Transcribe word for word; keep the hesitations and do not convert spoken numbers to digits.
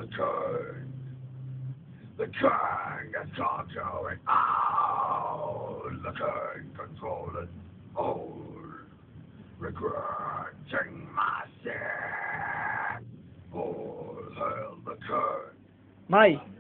king. The king is conquering all. The king controlling all. Regretting my sin. All hail the king. Mai,